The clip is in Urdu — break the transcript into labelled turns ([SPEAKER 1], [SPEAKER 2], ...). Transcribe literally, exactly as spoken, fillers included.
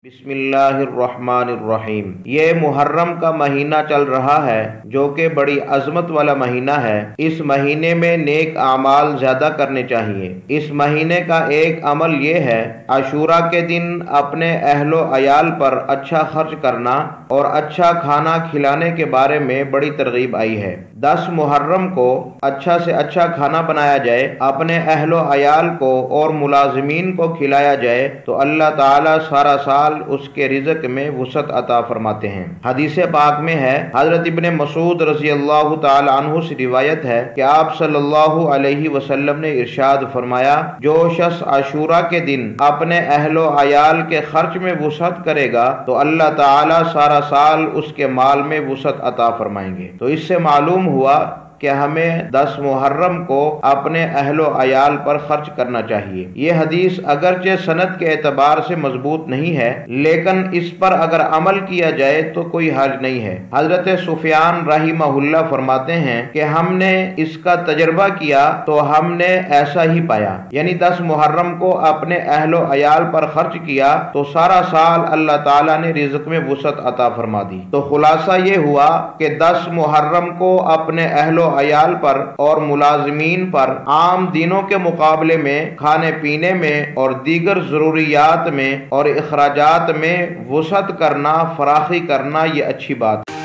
[SPEAKER 1] بسم اللہ الرحمن الرحیم۔ یہ محرم کا مہینہ چل رہا ہے جو کہ بڑی عظمت والا مہینہ ہے۔ اس مہینے میں نیک اعمال زیادہ کرنے چاہیے۔ اس مہینے کا ایک عمل یہ ہے عاشوراء کے دن اپنے اہل و عیال پر اچھا خرچ کرنا اور اچھا کھانا کھلانے کے بارے میں بڑی ترغیب آئی ہے۔ دس محرم کو اچھا سے اچھا کھانا بنایا جائے، اپنے اہل و عیال کو اور ملازمین کو کھلایا جائے تو اللہ تعالیٰ سارا سال اس کے رزق میں وسعت عطا فرماتے ہیں۔ حدیث پاک میں ہے، حضرت ابن مسعود رضی اللہ تعالی عنہ سے روایت ہے کہ آپ صلی اللہ علیہ وسلم نے ارشاد فرمایا، جو شخص عاشوراء کے دن اپنے اہل و عیال کے خرچ میں وسعت کرے گا تو اللہ تعالیٰ سارا سال اس کے مال میں وسعت عطا فرمائیں گے۔ تو اس سے معلوم ہوا کہ ہمیں دس محرم کو اپنے اہل و عیال پر خرچ کرنا چاہیے۔ یہ حدیث اگرچہ سند کے اعتبار سے مضبوط نہیں ہے، لیکن اس پر اگر عمل کیا جائے تو کوئی حرج نہیں ہے۔ حضرت سفیان رحمہ اللہ فرماتے ہیں کہ ہم نے اس کا تجربہ کیا تو ہم نے ایسا ہی پایا، یعنی دس محرم کو اپنے اہل و عیال پر خرچ کیا تو سارا سال اللہ تعالیٰ نے رزق میں وسعت عطا فرما دی۔ تو خلاصہ یہ ہوا کہ دس محرم کو اپنے اہل و عیال پر اور ملازمین پر عام دنوں کے مقابلے میں کھانے پینے میں اور دیگر ضروریات میں اور اخراجات میں وسعت کرنا، فراخی کرنا، یہ اچھی بات ہے۔